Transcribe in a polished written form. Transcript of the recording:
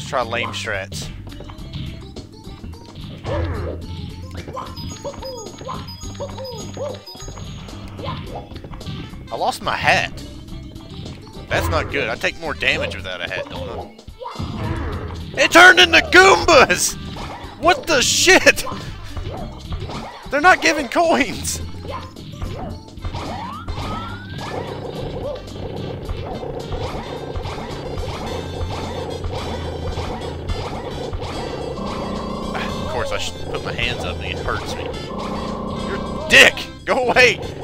Let's try lame strats. I lost my hat. That's not good. I take more damage without a hat, don't I? It turned into Goombas! What the shit? They're not giving coins! Of course, I should put my hands up and it hurts me. You're a dick! Go away!